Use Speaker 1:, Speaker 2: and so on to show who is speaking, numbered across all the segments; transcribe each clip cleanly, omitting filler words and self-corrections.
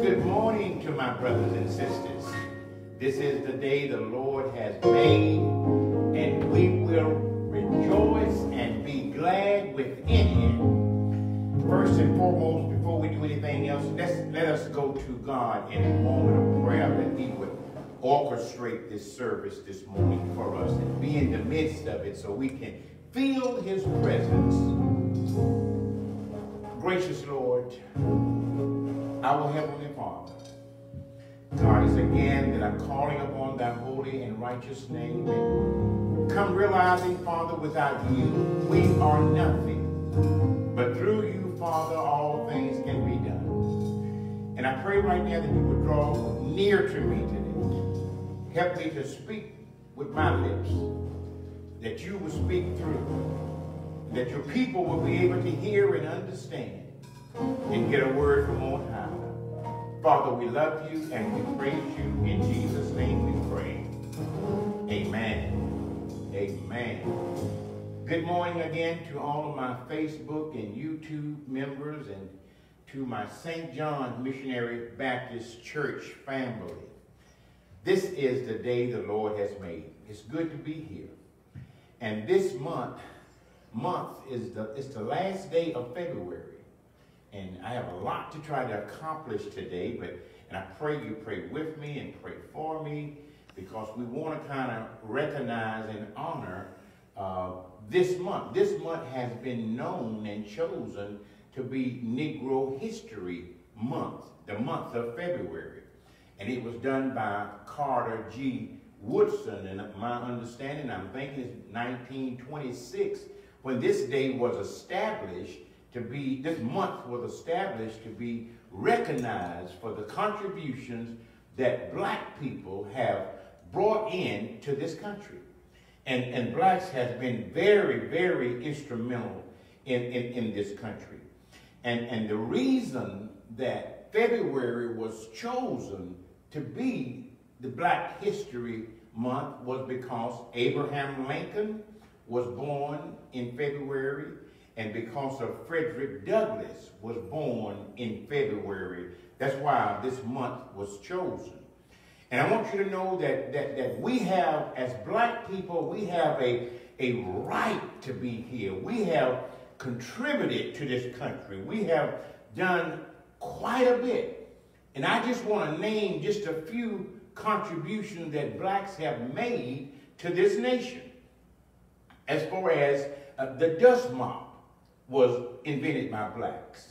Speaker 1: good morning to my brothers and sisters. This is the day the Lord has made, and we will rejoice and be glad within Him. First and foremost, before we do anything else, let us go to God in a moment of prayer that He would orchestrate this service this morning for us and be in the midst of it so we can feel His presence. Gracious Lord, our Heavenly Father, God, is again that I'm calling upon Thy holy and righteous name, and come realizing, Father, without You, we are nothing. But through You, Father, all things can be done. And I pray right now that You would draw near to me today. Help me to speak with my lips, that You will speak through, that Your people will be able to hear and understand and get a word from on high. Father, we love You and we praise You. In Jesus' name we pray. Amen. Amen. Good morning again to all of my Facebook and YouTube members and to my St. John Missionary Baptist Church family. This is the day the Lord has made. It's good to be here. And this month is the last day of February. And I have a lot to try to accomplish today, and I pray you pray with me and pray for me, because we want to kind of recognize and honor this month. This month has been known and chosen to be Negro History Month, the month of February. And it was done by Carter G. Woodson, and my understanding, I'm thinking it's 1926, when this day was established to be, this month was established to be recognized for the contributions that black people have brought in to this country. And blacks have been very, very instrumental in this country. And the reason that February was chosen to be the Black History Month was because Abraham Lincoln was born in February, and because of Frederick Douglass was born in February. That's why this month was chosen. And I want you to know that we have, as black people, we have a right to be here. We have contributed to this country. We have done quite a bit. And I just want to name just a few contributions that blacks have made to this nation. As far as the dust mop was invented by blacks.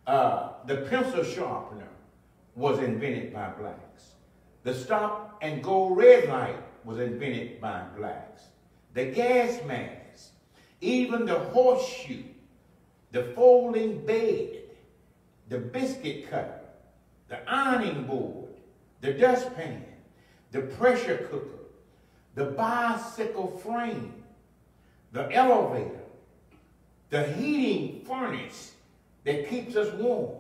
Speaker 1: The pencil sharpener was invented by blacks. The stop and go red light was invented by blacks. The gas mask, even the horseshoe, the folding bed, the biscuit cutter, the ironing board, the dustpan, the pressure cooker, the bicycle frame, the elevator, the heating furnace that keeps us warm,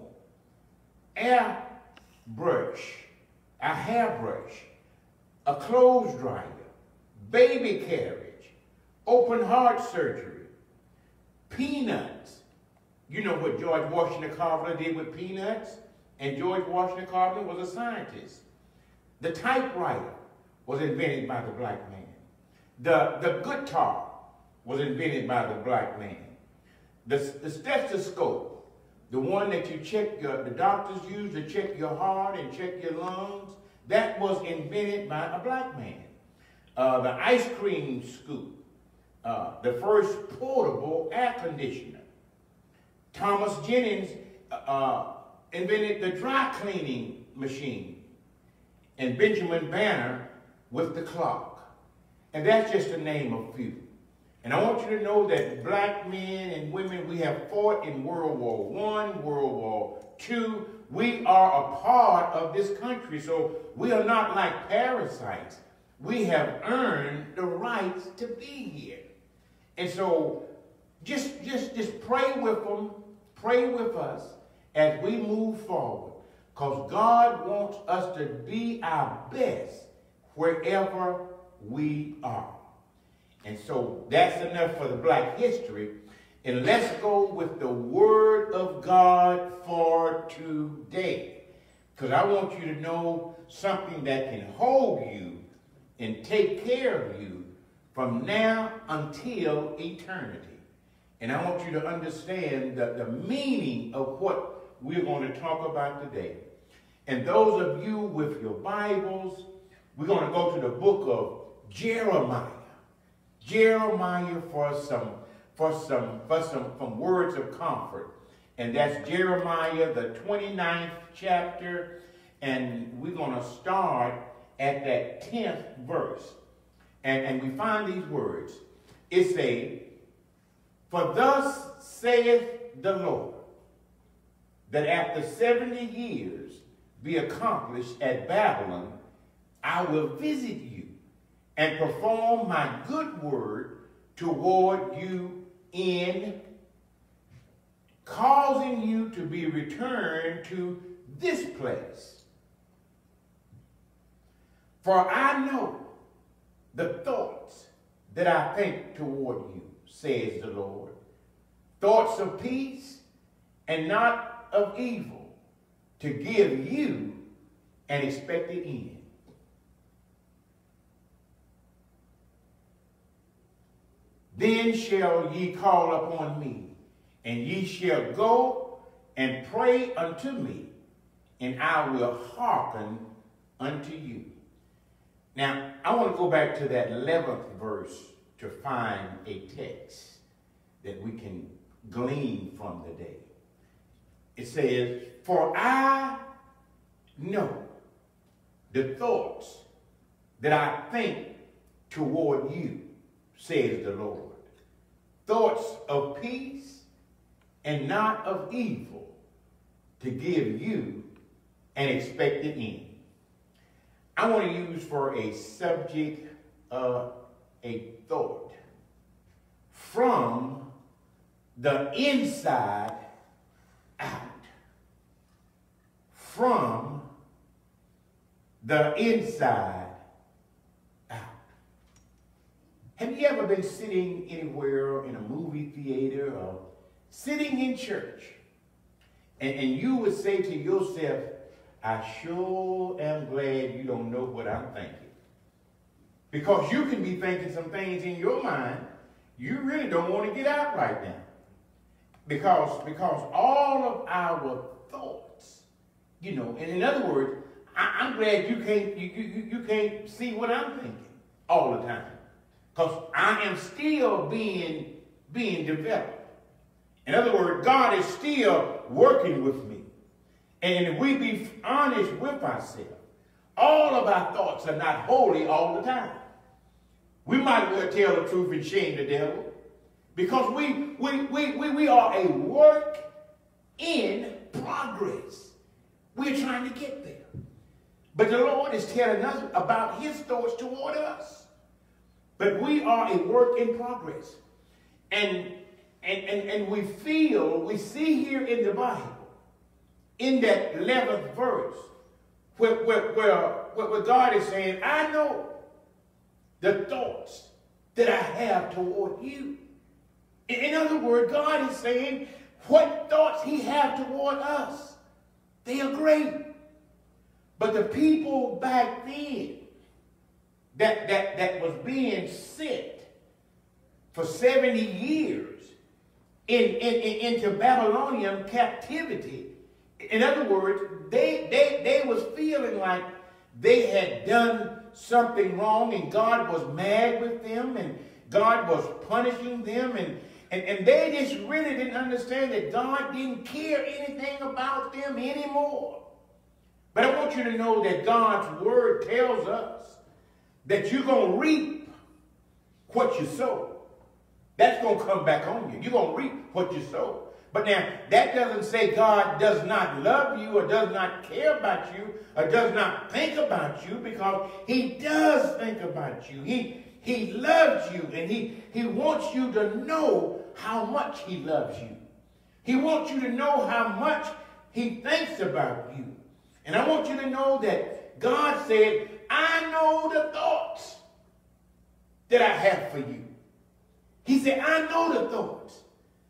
Speaker 1: air brush, a hairbrush, a clothes dryer, baby carriage, open heart surgery, peanuts. You know what George Washington Carver did with peanuts? And George Washington Carver was a scientist. The typewriter was invented by the black man. The guitar was invented by the black man. The stethoscope, the one that you check the doctors use to check your heart and check your lungs, that was invented by a black man. The ice cream scoop, the first portable air conditioner. Thomas Jennings invented the dry cleaning machine, and Benjamin Banner with the clock. And that's just to name a few. And I want you to know that black men and women, we have fought in World War I, World War II. We are a part of this country, so we are not like parasites. We have earned the rights to be here. And so just pray with them, pray with us as we move forward, because God wants us to be our best wherever we are. And so that's enough for the black history. And let's go with the word of God for today. because I want you to know something that can hold you and take care of you from now until eternity. And I want you to understand the meaning of what we're going to talk about today. And those of you with your Bibles, we're going to go to the book of Jeremiah. Jeremiah for some words of comfort. And that's Jeremiah, the 29th chapter. And we're going to start at that 10th verse. And we find these words. It says, "For thus saith the Lord, that after 70 years be accomplished at Babylon, I will visit you and perform my good word toward you in causing you to be returned to this place. For I know the thoughts that I think toward you, says the Lord, thoughts of peace and not of evil, to give you an expected end." "Then shall ye call upon me, and ye shall go and pray unto me, and I will hearken unto you." Now, I want to go back to that 11th verse to find a text that we can glean from the day. It says, "For I know the thoughts that I think toward you, says the Lord, thoughts of peace and not of evil, to give you an expected end." I want to use for a subject a thought from the inside out. From the inside out. Have you ever been sitting anywhere in a movie theater or sitting in church and you would say to yourself, "I sure am glad you don't know what I'm thinking." Because you can be thinking some things in your mind you really don't want to get out right now. Because all of our thoughts, and in other words, I'm glad you can't see what I'm thinking all the time. Because I am still being developed. In other words, God is still working with me. And if we be honest with ourselves, all of our thoughts are not holy all the time. We might well tell the truth and shame the devil. Because we are a work in progress. We're trying to get there. But the Lord is telling us about his thoughts toward us. But we are a work in progress. And we see here in the Bible, in that 11th verse, where God is saying, "I know the thoughts that I have toward you." In other words, God is saying what thoughts he has toward us. They are great. But the people back then that was being sent for 70 years into Babylonian captivity, in other words, they was feeling like they had done something wrong and God was mad with them and God was punishing them and they just really didn't understand that God didn't care anything about them anymore. But I want you to know that God's word tells us that you're going to reap what you sow. That's going to come back on you. You're going to reap what you sow. But now, that doesn't say God does not love you or does not care about you or does not think about you, because he does think about you. He loves you, and he wants you to know how much he loves you. He wants you to know how much he thinks about you. And I want you to know that God said, "I know the thoughts that I have for you." He said, "I know the thoughts.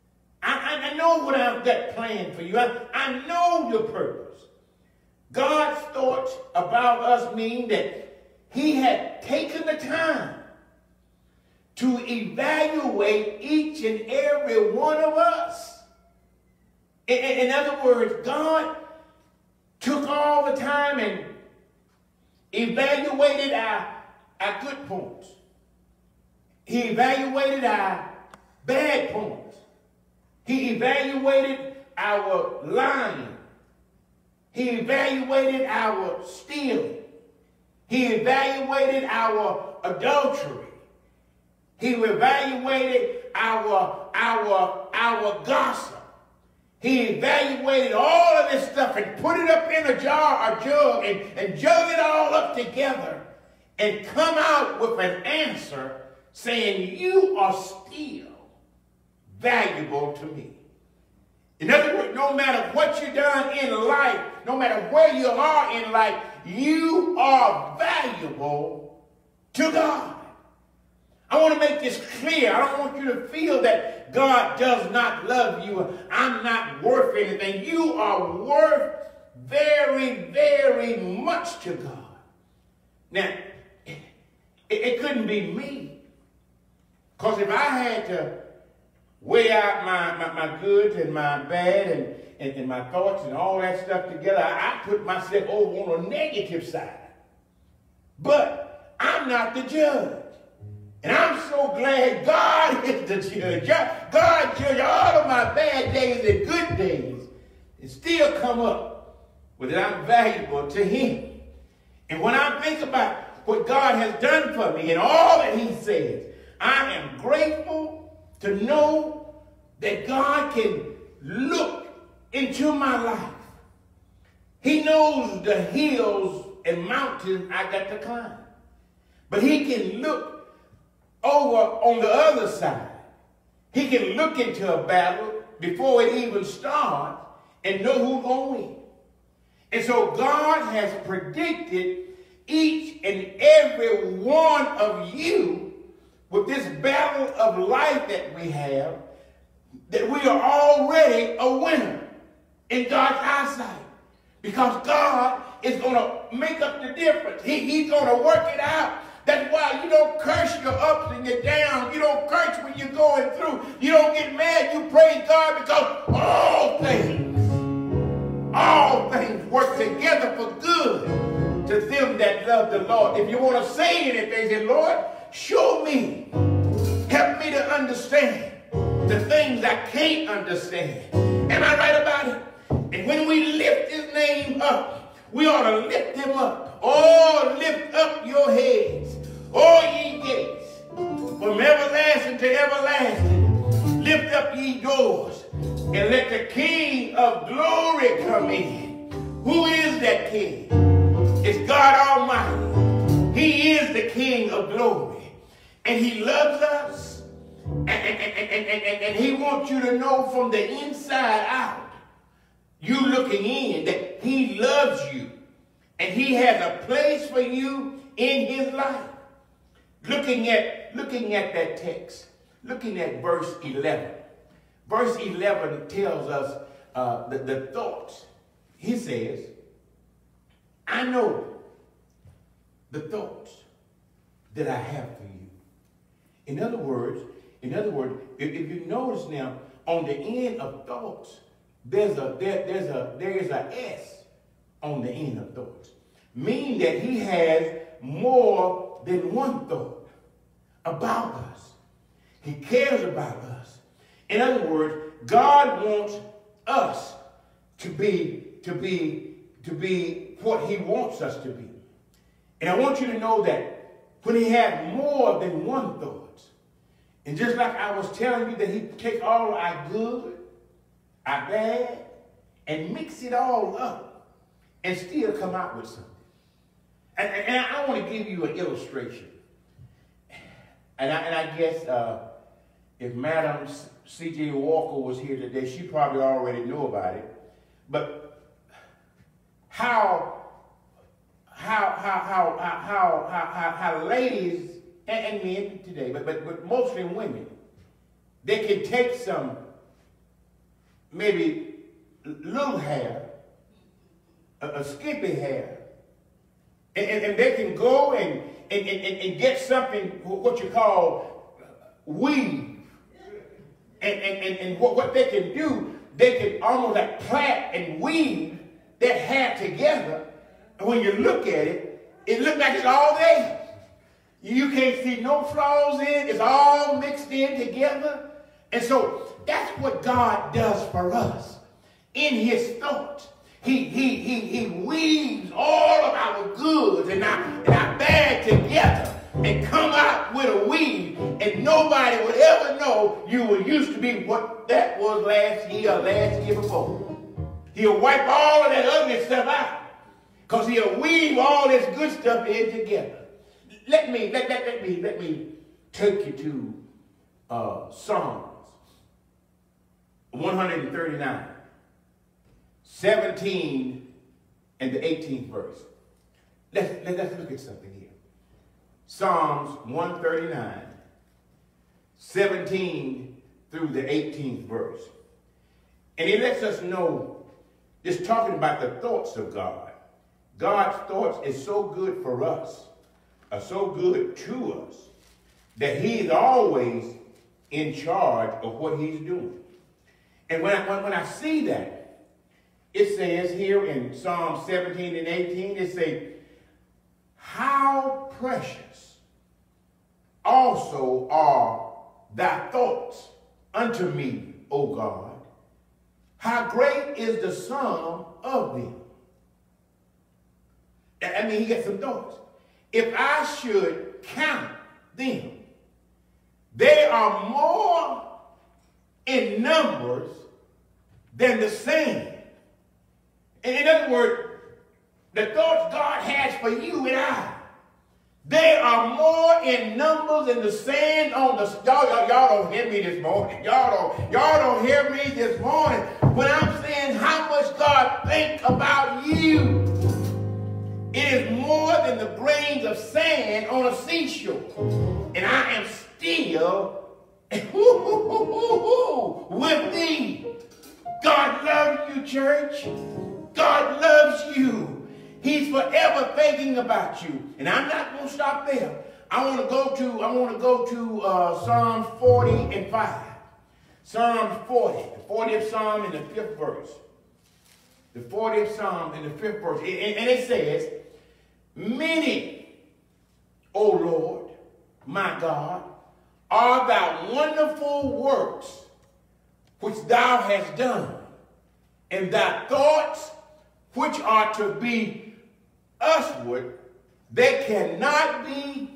Speaker 1: I know what I've got planned for you. I know your purpose." God about us mean that he had taken the time to evaluate each and every one of us. In other words, God took all the time and evaluated our good points. He evaluated our bad points. He evaluated our lying. He evaluated our stealing. He evaluated our adultery. He evaluated our gossip. He evaluated all of this stuff and put it up in a jar or jug and jug it all up together and come out with an answer saying, you are still valuable to me. In other words, no matter what you've done in life, no matter where you are in life, you are valuable to God. I want to make this clear. I don't want you to feel that God does not love you. I'm not worth anything. You are worth very, very much to God. Now, it couldn't be me. Because if I had to weigh out my goods and my bad and my thoughts and all that stuff together, I put myself over on a negative side. But I'm not the judge. And I'm so glad God is the judge. God judges all of my bad days and good days and still come up with that I'm valuable to him. And when I think about what God has done for me and all that he says, I am grateful to know that God can look into my life. He knows the hills and mountains I got to climb. But he can look over on the other side. He can look into a battle before it even starts and know who's going to win. And so God has predicted each and every one of you with this battle of life that we have, that we are already a winner in God's eyesight. Because God is going to make up the difference. He's going to work it out. That's why you don't curse your ups and your downs. You don't curse when you're going through. You don't get mad. You praise God because all things work together for good to them that love the Lord. If you want to say anything, say, Lord, show me. Help me to understand the things I can't understand. Am I right about it? And when we lift his name up, we ought to lift him up. Oh, lift up your heads, all ye gates, from everlasting to everlasting. Lift up ye doors, and let the King of glory come in. Who is that King? It's God Almighty. He is the King of glory. And he loves us. And he wants you to know from the inside out, you looking in, that he loves you. And he has a place for you in his life. Looking at that text, looking at verse 11. Verse 11 tells us the thoughts. He says, I know the thoughts that I have for you. In other words, if you notice now, on the end of thoughts, there is a S on the end of thoughts, meaning that he has more than one thought about us. He cares about us. In other words, God wants us to be what he wants us to be. And I want you to know that when he had more than one thought, and just like I was telling you that he take all our good, our bad, and mix it all up and still come out with something. And I want to give you an illustration. And I guess if Madam C.J. Walker was here today, she probably already knew about it. But how ladies and men today, but mostly women, they can take some maybe little hair, a skimpy hair, And they can go and get something, what you call weave. And what they can do, they can almost like plait and weave that hair together. And when you look at it, it looks like it's all there. You can't see no flaws in it. It's all mixed in together. And so that's what God does for us in his thoughts. He weaves all of our goods and our bag together and come out with a weave, and nobody would ever know you were used to be what that was last year or last year before. He'll wipe all of that ugly stuff out because he'll weave all this good stuff in together. Let me take you to Psalms 139, 17 and the 18th verse. Let's look at something here. Psalms 139, 17 through the 18th verse. And it lets us know, it's talking about the thoughts of God. God's thoughts is so good for us, are so good to us, that he is always in charge of what he's doing. And when I see that, it says here in Psalm 17 and 18, it says, how precious also are thy thoughts unto me, O God. How great is the sum of them. I mean, he gets some thoughts. If I should count them, they are more in numbers than the sand. And in other words, the thoughts God has for you and I, they are more in numbers than the sand on the y'all don't hear me this morning. Y'all don't hear me this morning when I'm saying how much God thinks about you. It is more than the grains of sand on a seashore. And I am still with thee. God loves you, church. God loves you. He's forever thinking about you. And I'm not going to stop there. I want to go to Psalm 40 and 5. Psalm 40, the 40th Psalm and the 5th verse. The 40th Psalm and the 5th verse. And it says, many, O Lord, my God, are thy wonderful works which thou hast done, and thy thoughts which are to be usward, they cannot be,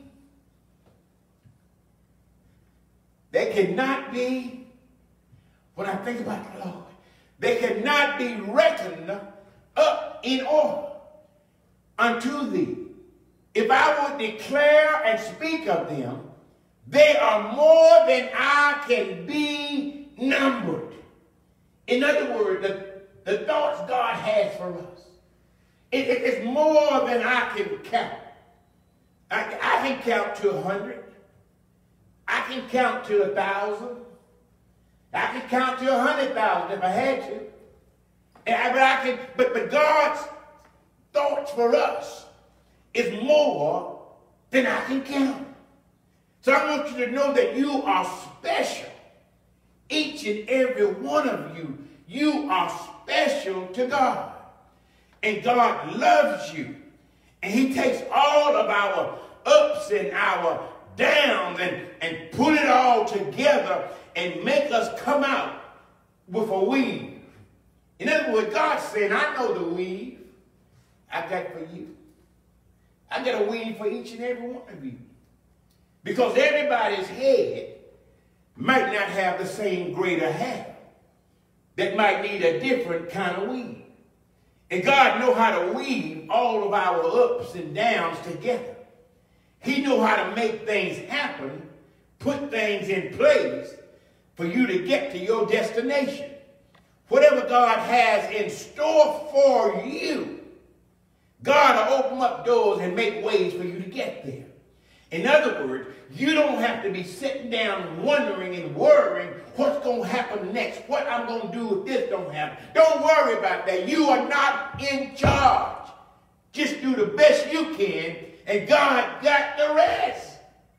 Speaker 1: when I think about the Lord, they cannot be reckoned up in order unto thee. If I would declare and speak of them, they are more than I can be numbered. In other words, the thoughts God has for us, it's more than I can count. I can count to 100. I can count to 1,000. I can count to 100,000 if I had to. But God's thoughts for us is more than I can count. So I want you to know that you are special. Each and every one of you, you are special to God. And God loves you. And he takes all of our ups and our downs and put it all together and make us come out with a weave. In other words, God's saying, I know the weave I got for you. I got a weave for each and every one of you. Because everybody's head might not have the same grade of hair. That might need a different kind of weave. And God knows how to weave all of our ups and downs together. He knows how to make things happen, put things in place for you to get to your destination. Whatever God has in store for you, God will open up doors and make ways for you to get there. In other words, you don't have to be sitting down wondering and worrying what's going to happen next, what I'm going to do if this don't happen. Don't worry about that. You are not in charge. Just do the best you can, and God got the rest.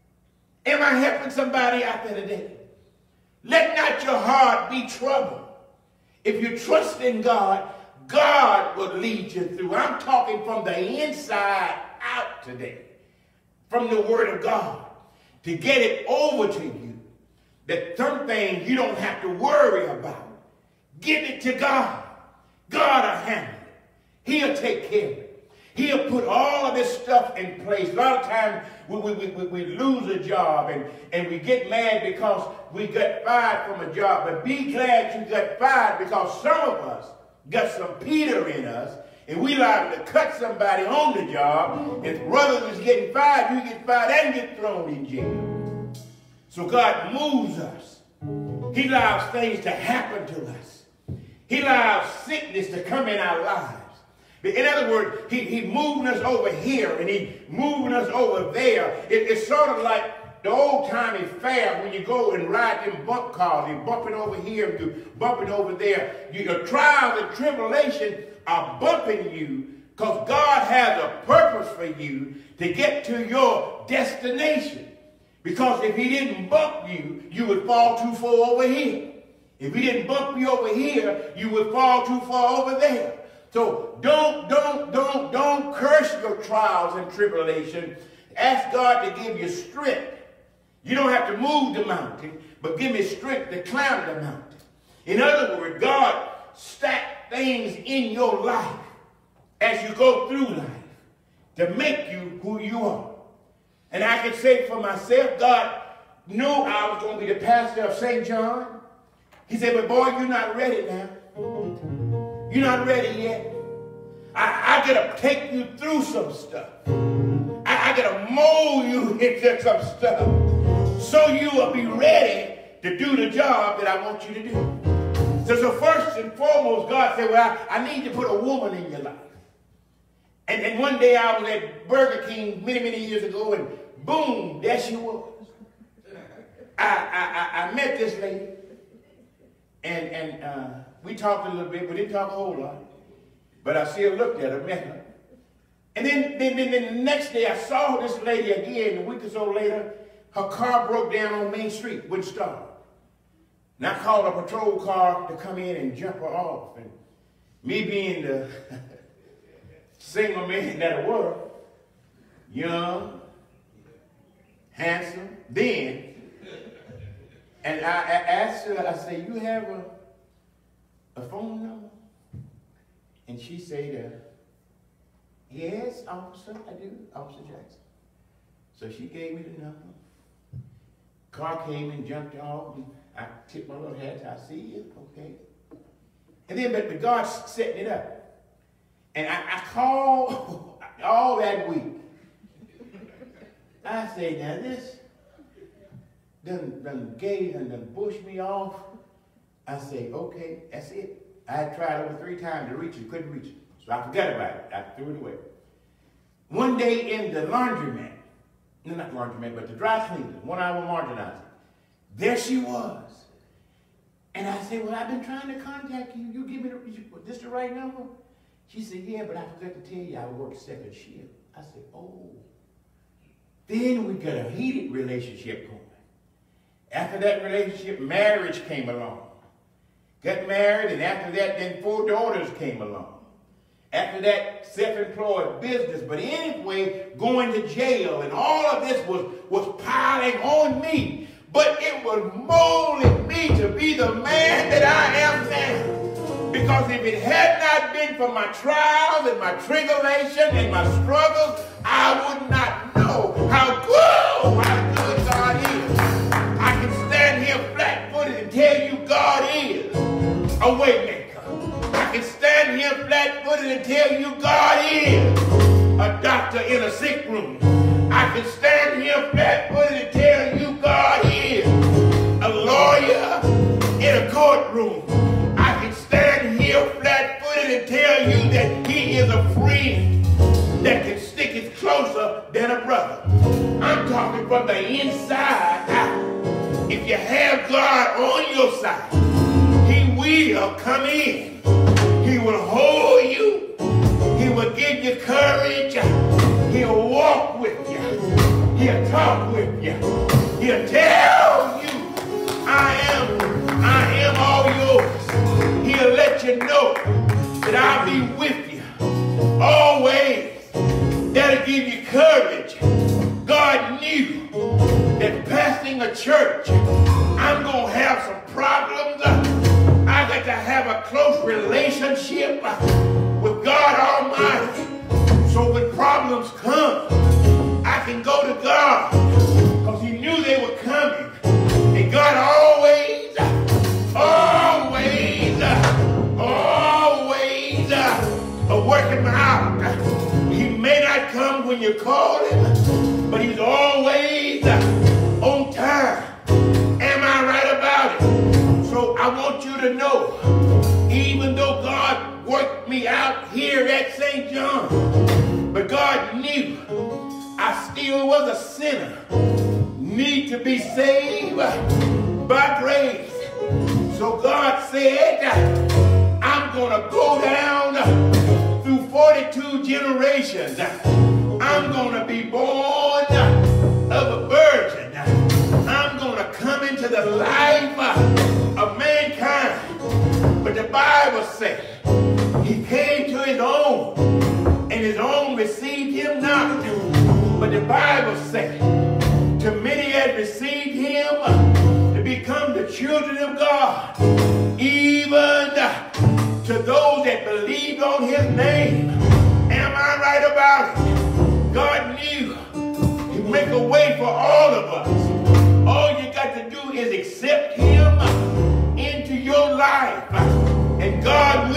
Speaker 1: Am I helping somebody out there today? Let not your heart be troubled. If you trust in God, God will lead you through. I'm talking from the inside out today, from the Word of God, to get it over to you, that some things you don't have to worry about. Give it to God. God will handle it. He'll take care of it. He'll put all of this stuff in place. A lot of times we lose a job and we get mad because we got fired from a job. But be glad you got fired, because some of us got some Peter in us, and we liable to cut somebody on the job. If rather than getting fired, you get fired and get thrown in jail. So God moves us. He allows things to happen to us. He allows sickness to come in our lives. In other words, he moving us over here and he moving us over there. It's sort of like the old-timey fair when you go and ride them bump cars. You're bumping over here and you're bumping over there. Your trials and tribulation are bumping you because God has a purpose for you to get to your destination. Because if he didn't bump you, you would fall too far over here. If he didn't bump you over here, you would fall too far over there. So don't curse your trials and tribulation. Ask God to give you strength. You don't have to move the mountain, but give me strength to climb the mountain. In other words, God stacked things in your life as you go through life to make you who you are. And I can say for myself, God knew I was going to be the pastor of St. John. He said, but boy, you're not ready now. You're not ready yet. I got to take you through some stuff. I got to mold you into some stuff so you will be ready to do the job that I want you to do. So first and foremost, God said, well, I need to put a woman in your life. And one day I was at Burger King many years ago, and boom, there she was. I met this lady, and we talked a little bit. We didn't talk a whole lot, but I still looked at her, met her. And then the next day I saw this lady again. A week or so later, her car broke down on Main Street, wouldn't start. And I called a patrol car to come in and jump her off. And me being the single man that I was, young, handsome, then, and I asked her, I said, you have a phone number? And she said, yes, officer, I do, Officer Jackson. So she gave me the number. Car came and jumped off, and I tipped my little hat. I see you, okay. And then, but God's setting it up. And I called all that week. I say, now this done pushed me off. I say, okay, that's it. I had tried over 3 times to reach it, couldn't reach it. So I forgot about it. I threw it away. One day in the laundromat, no, not laundromat, but the dry cleaner, 1 hour marginizing, there she was. And I said, well, I've been trying to contact you. You give me this the right number? She said, yeah, but I forgot to tell you I work second shift. I said, oh. Then we got a heated relationship going. After that relationship, marriage came along. Got married, and after that, then 4 daughters came along. After that, self-employed business. But anyway, going to jail, and all of this was piling on me. But it was molding me to be the man that I am now. Because if it had not been for my trials and my tribulation and my struggles, I would not know how good God is. I can stand here flat-footed and tell you God is a way maker. I can stand here flat-footed and tell you God is a doctor in a sick room. I can stand here flat-footed and tell you God is a lawyer in a courtroom. I can stand here flat-footed and tell you that he is a friend that can stick it closer than a brother. I'm talking from the inside out. If you have God on your side, he will come in. He will hold you. He will give you courage. He'll walk with you. He'll talk with you. He'll tell you, I am all yours. He'll let you know that I'll be with you always. That'll give you courage. God knew that pastoring a church, I'm going to have some problems. I got to have a close relationship with God Almighty. So when problems come, I can go to God because he knew they were coming. And God always working out. He may not come when you call him, but he's always on time. Am I right about it? So I want you to know, even though God worked me out here at St. John, but God knew I still was a sinner, need to be saved by grace. So God said, I'm going to go down through 42 generations. I'm going to be born of a virgin. I'm going to come into the life of mankind. But the Bible says he came to his own, and his own received him not. But the Bible says to many that received him to become the children of God, even to those that believed on his name. Am I right about it? God knew he'd make a way for all of us. All you got to do is accept him into your life, and God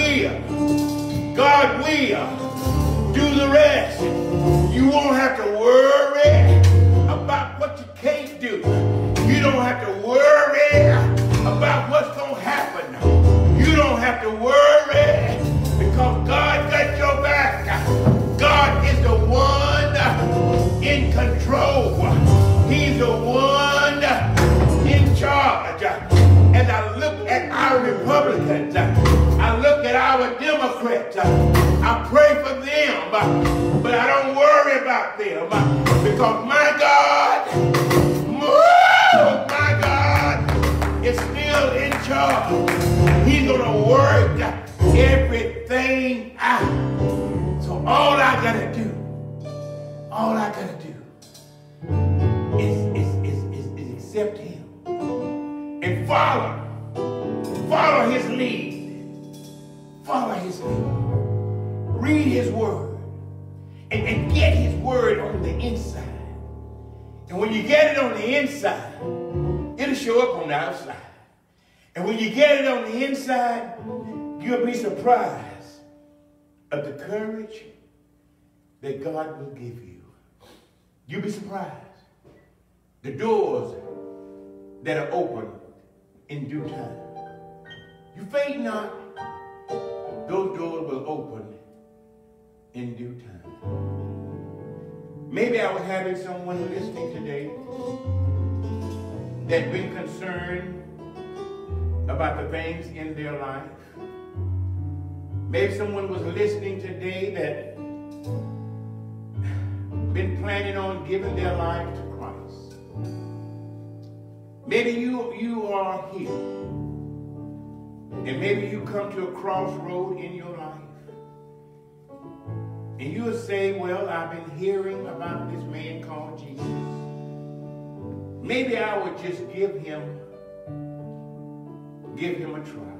Speaker 1: will do the rest. You won't have to worry about what you can't do. You don't have to worry about what's going to happen. You don't have to worry because God got your back. God is the one in control. He's the one in charge. As I look at our Republicans, I look at our Democrats, I pray for them, but I don't worry about them because my God is still in charge. He's going to work everything out. So all I got to do is accept him and follow his lead. Follow his lead. Read his word and get his word on the inside. And when you get it on the inside, it'll show up on the outside. And when you get it on the inside, you'll be surprised of the courage that God will give you. You'll be surprised. The doors that are open in due time. You faint not, those doors will open in due time. Maybe I was having someone listening today that's been concerned about the things in their life. Maybe someone was listening today that been planning on giving their life to Christ. Maybe you are here, and maybe you come to a crossroad in your life, and you will say, well, I've been hearing about this man called Jesus. Maybe I would just give him a try.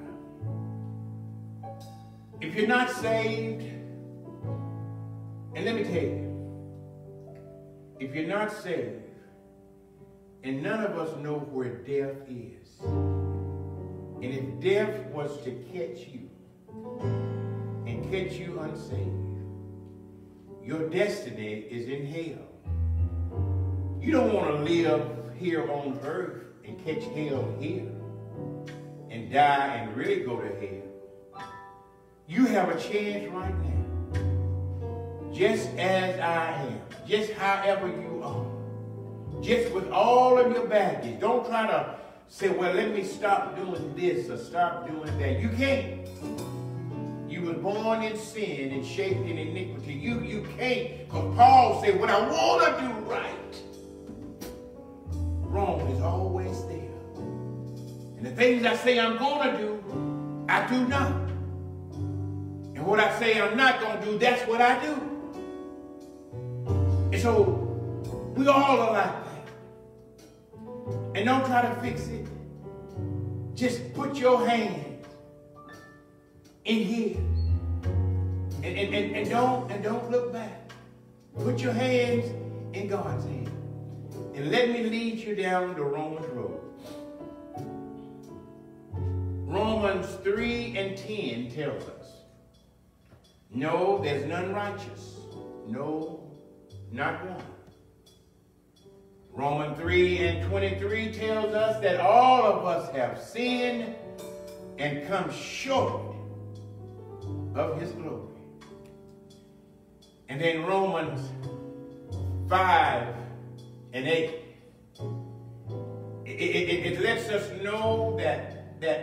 Speaker 1: If you're not saved, and let me tell you, if you're not saved, and none of us know where death is, and if death was to catch you and catch you unsaved, your destiny is in hell. You don't want to live here on earth and catch hell here and die and really go to hell. You have a chance right now. Just as I am. Just however you are. Just with all of your baggage. Don't try to say, well, let me stop doing this or stop doing that. You can't. You you were born in sin and shaped in iniquity. You can't, because Paul said, when I want to do right, wrong is always there. And the things I say I'm going to do, I do not. And what I say I'm not going to do, that's what I do. And so we all are like that. And don't try to fix it. Just put your hand in here. And don't look back. Put your hands in God's hand. And let me lead you down the Romans road. Romans 3:10 tells us, no, there's none righteous. No, not one. Romans 3:23 tells us that all of us have sinned and come short of his glory. And then Romans 5:8, it lets us know that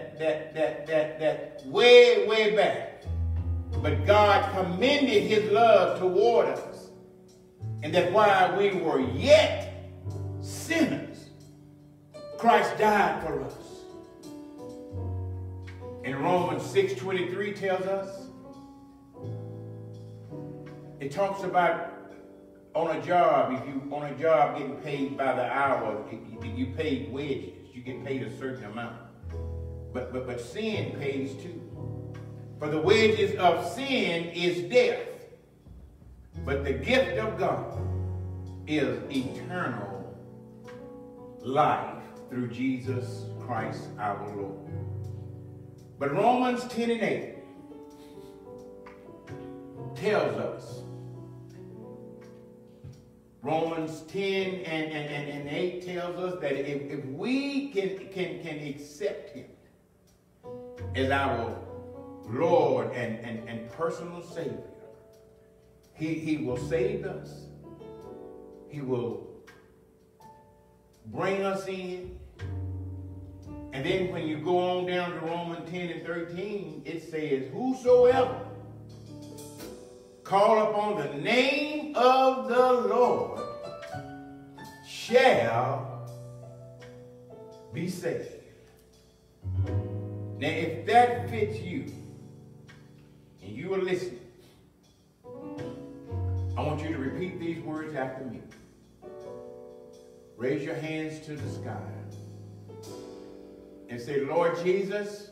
Speaker 1: way back, but God commended his love toward us, and that while we were yet sinners, Christ died for us. And Romans 6:23 tells us, it talks about on a job, if you on a job getting paid by the hour, you paid wages, you get paid a certain amount. But sin pays too. For the wages of sin is death, but the gift of God is eternal life through Jesus Christ our Lord. But Romans 10:8 tells us, Romans 10:8 tells us that if we can accept him as our Lord and personal Savior, he will save us. He will bring us in. And then when you go on down to Romans 10:13, it says, whosoever call upon the name of the Lord shall be saved. Now, if that fits you, and you are listening, I want you to repeat these words after me. Raise your hands to the sky and say, Lord Jesus,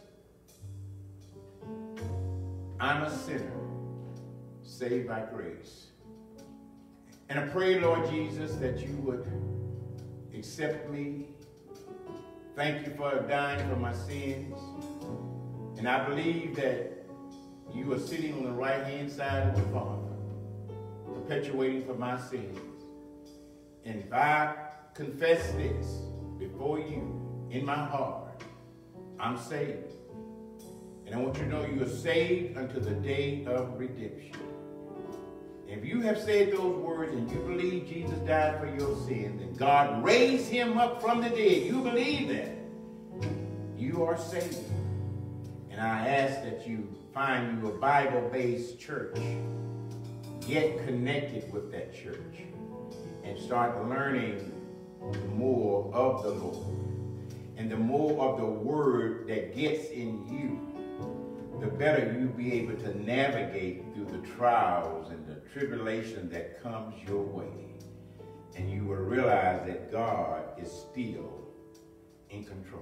Speaker 1: I'm a sinner saved by grace. And I pray, Lord Jesus, that you would accept me. Thank you for dying for my sins. And I believe that you are sitting on the right-hand side of the Father, perpetuating for my sins. And if I confess this before you in my heart, I'm saved. And I want you to know you are saved until the day of redemption. If you have said those words and you believe Jesus died for your sins and God raised him up from the dead, you believe that, you are saved. And I ask that you find you a Bible-based church, get connected with that church, and start learning more of the Lord. And the more of the word that gets in you, the better you'll be able to navigate through the trials and the tribulation that comes your way. And you will realize that God is still in control.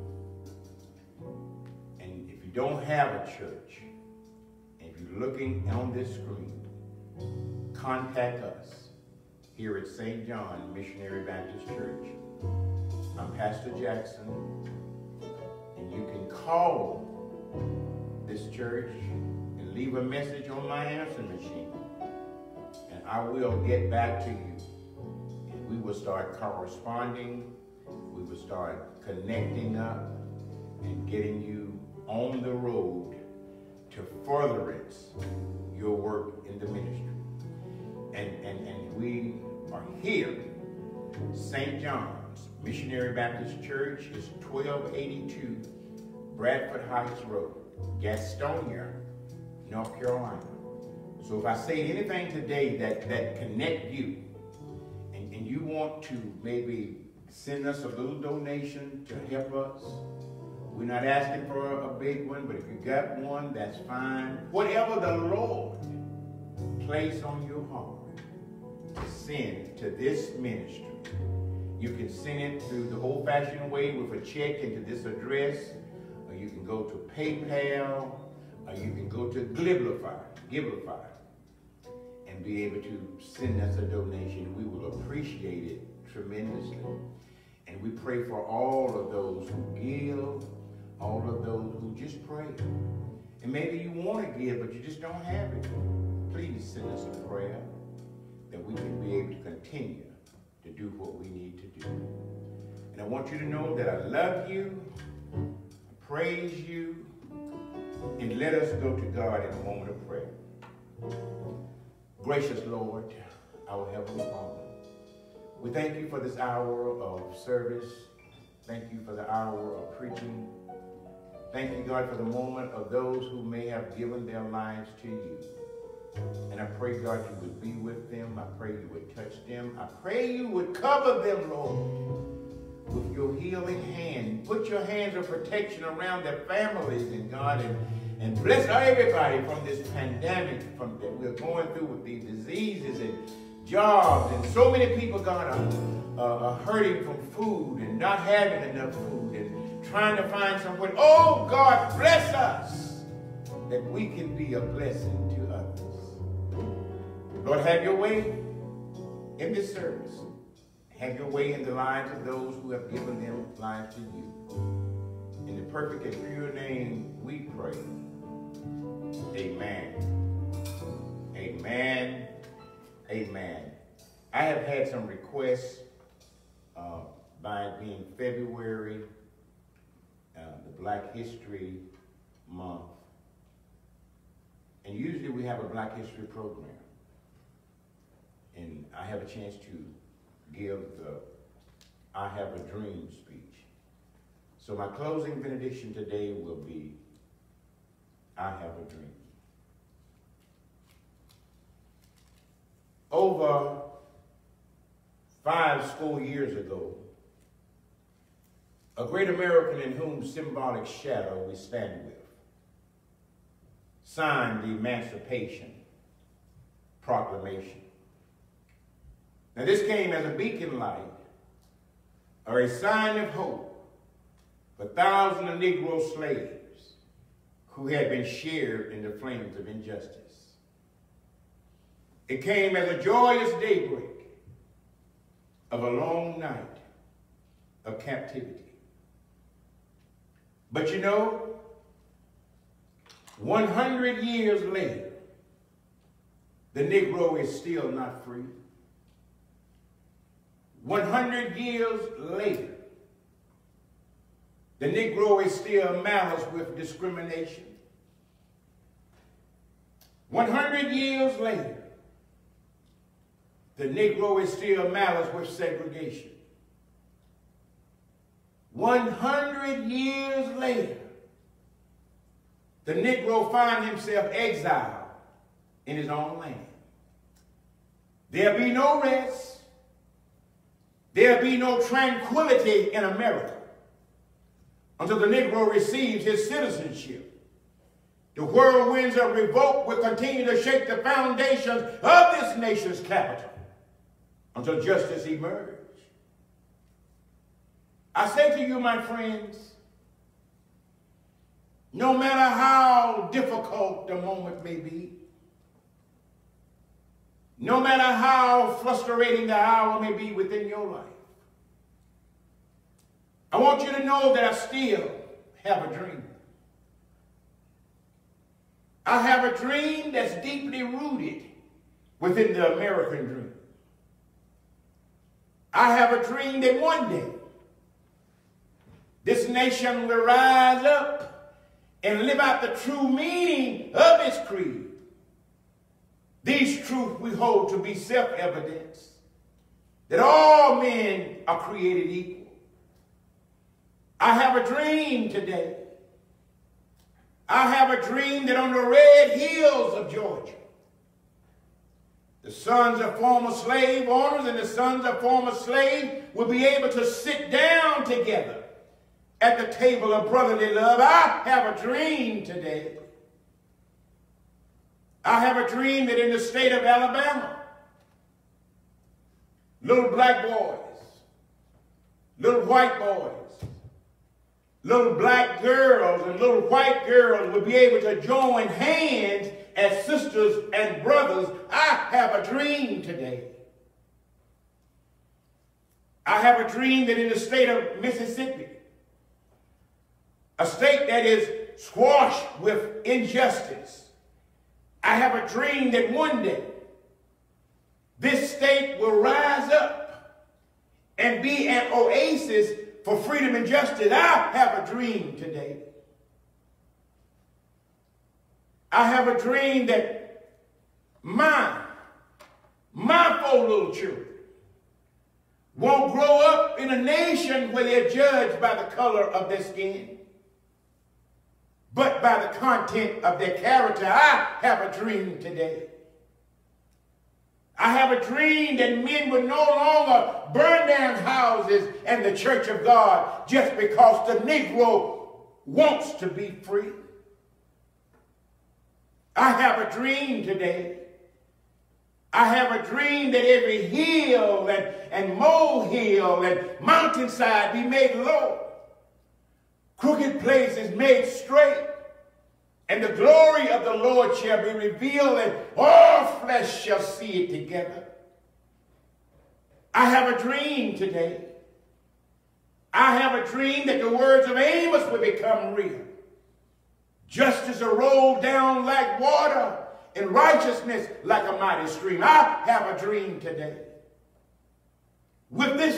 Speaker 1: And if you don't have a church, and if you're looking on this screen, contact us here at St. John Missionary Baptist Church. I'm Pastor Jackson, and you can call this church and leave a message on my answer machine, and I will get back to you, and we will start corresponding. We will start connecting up and getting you on the road to furtherance your work in the ministry. And we are here. St. John's Missionary Baptist Church is 1282 Bradford Heights Road, Gastonia, North Carolina. So if I say anything today that connect you, and you want to maybe send us a little donation to help us, we're not asking for a big one, but if you got one, that's fine. Whatever the Lord place on your heart to send to this ministry, you can send it through the old-fashioned way with a check into this address, or you can go to PayPal, or you can go to Givelify, and be able to send us a donation. We will appreciate it tremendously. And we pray for all of those who give, all of those who just pray. And maybe you want to give, but you just don't have it. Please send us a prayer that we can be able to continue to do what we need to do. And I want you to know that I love you, I praise you, and let us go to God in a moment of prayer. Gracious Lord, our Heavenly Father, we thank you for this hour of service. Thank you for the hour of preaching. Thank you, God, for the moment of those who may have given their lives to you. And I pray, God, you would be with them. I pray you would touch them. I pray you would cover them, Lord, with your healing hand. Put your hands of protection around their families, and God, and bless everybody from this pandemic that we're going through with these diseases and jobs. And so many people, God, are hurting from food and not having enough food and trying to find some way. Oh, God, bless us that we can be a blessing to others. Lord, have your way in this service. Have your way in the lives of those who have given their lives to you. In the perfect and pure name we pray. Amen. Amen. Amen. I have had some requests by it being February, the Black History Month. And usually we have a Black History program. And I have a chance to give the I Have a Dream speech. So my closing benediction today will be, I have a dream. Over 50 years ago, a great American in whom symbolic shadow we stand with signed the Emancipation Proclamation. Now this came as a beacon light or a sign of hope for thousands of Negro slaves who had been shared in the flames of injustice. It came as a joyous daybreak of a long night of captivity. But you know, 100 years later, the Negro is still not free. 100 years later, the Negro is still malice with discrimination. 100 years later, the Negro is still malice with segregation. 100 years later, the Negro finds himself exiled in his own land. There'll be no rest. There'll be no tranquility in America until the Negro receives his citizenship. The whirlwinds of revolt will continue to shake the foundations of this nation's capital until justice emerges. I say to you, my friends, no matter how difficult the moment may be, no matter how frustrating the hour may be within your life, I want you to know that I still have a dream. I have a dream that's deeply rooted within the American dream. I have a dream that one day this nation will rise up and live out the true meaning of its creed. These truths we hold to be self-evidence, that all men are created equal. I have a dream today I have a dream that on the red hills of Georgia, the sons of former slave owners and the sons of former slaves will be able to sit down together at the table of brotherly love. I have a dream today. I have a dream that in the state of Alabama, little black boys, little white boys, little black girls and little white girls will be able to join hands as sisters and brothers. I have a dream today. I have a dream that in the state of Mississippi, a state that is squashed with injustice, I have a dream that one day this state will rise up and be an oasis for freedom and justice. I have a dream today. I have a dream that my 4 little children won't grow up in a nation where they're judged by the color of their skin, but by the content of their character. I have a dream today. I have a dream that men will no longer burn down houses and the church of God just because the Negro wants to be free. I have a dream today. I have a dream that every hill and molehill and mountainside be made low, crooked places made straight, and the glory of the Lord shall be revealed, and all flesh shall see it together. I have a dream today. I have a dream that the words of Amos will become real. Justice will roll down like water, and righteousness like a mighty stream. I have a dream today. With this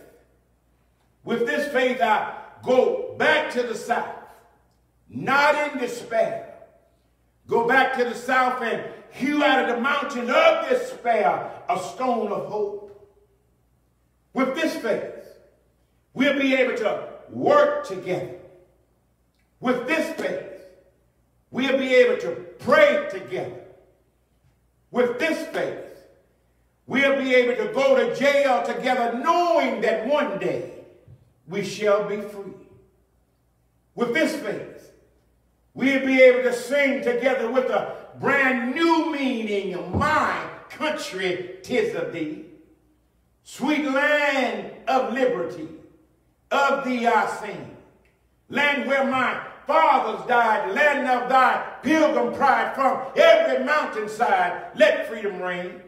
Speaker 1: faith, I go back to the South, not in despair. Go back to the South and hew out of the mountains of despair a stone of hope. With this faith, we'll be able to work together. With this faith, we'll be able to pray together. With this faith, we'll be able to go to jail together, knowing that one day we shall be free. With this faith, we'll be able to sing together with a brand new meaning, my country, 'tis of thee. Sweet land of liberty, of thee I sing. Land where my fathers died, land of thy pilgrim pride, from every mountainside, let freedom reign.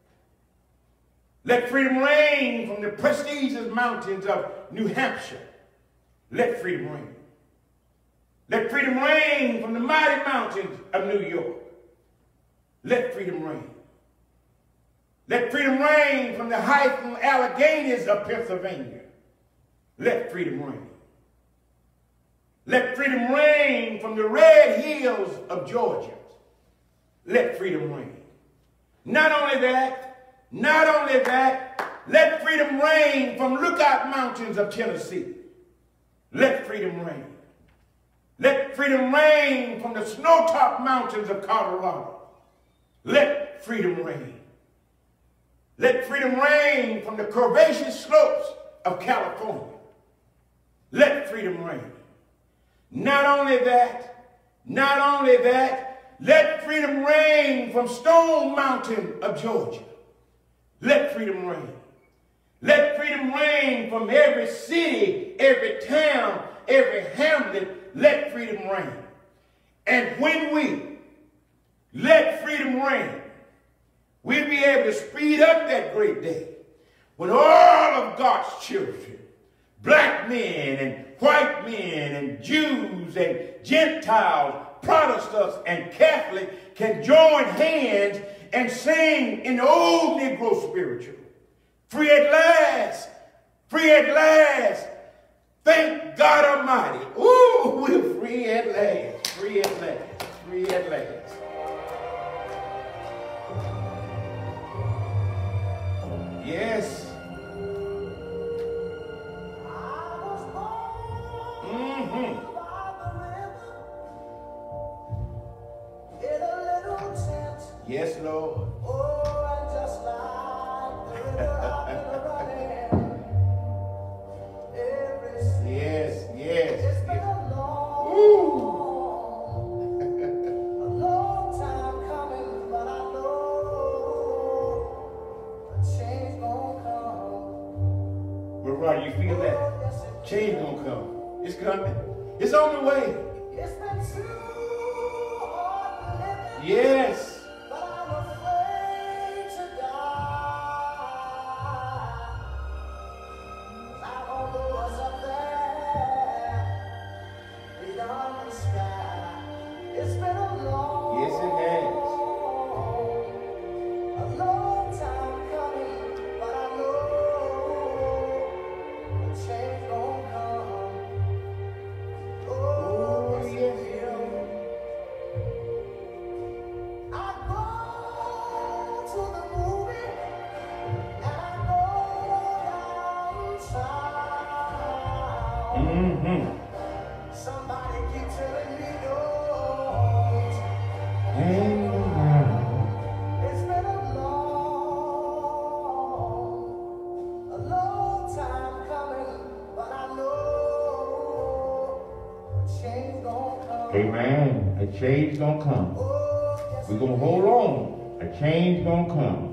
Speaker 1: Let freedom reign from the prestigious mountains of New Hampshire. Let freedom reign. Let freedom reign from the mighty mountains of New York. Let freedom reign. Let freedom reign from the heightened Alleghenies of Pennsylvania. Let freedom reign. Let freedom reign from the red hills of Georgia. Let freedom reign. Not only that, let freedom reign from Lookout Mountains of Tennessee. Let freedom reign. Let freedom reign from the snow-topped mountains of Colorado. Let freedom reign. Let freedom reign from the curvaceous slopes of California. Let freedom reign. Not only that, let freedom reign from Stone Mountain of Georgia. Let freedom reign. Let freedom reign from every city, every town, every hamlet. Let freedom reign. And when we let freedom reign, we'll be able to speed up that great day when all of God's children, black men and white men and Jews and Gentiles, Protestants and Catholics, can join hands and sing in the old Negro spiritual. Free at last, free at last. Thank God Almighty. Ooh, we're free at last, free at last, free at last. Yes. brother, you feel that? Change gonna come. It's coming. It's on the way.
Speaker 2: It's been too hard living.
Speaker 1: Yes.
Speaker 2: But I'm afraid to die. I don't know what's up there beyond the sky. It's been a long,
Speaker 1: Yes, it has.
Speaker 2: a long time coming, but I know a change gon' come. Oh, yes, it will. I go to the movie and I go downtown.
Speaker 1: Mm-hmm.
Speaker 2: Somebody keep telling me don't.
Speaker 1: Hang around.
Speaker 2: It's been a long time coming, but I know a change gon' come.
Speaker 1: Amen. A change gonna come.
Speaker 2: Oh, yes,
Speaker 1: We're gonna hold on. A change gonna come.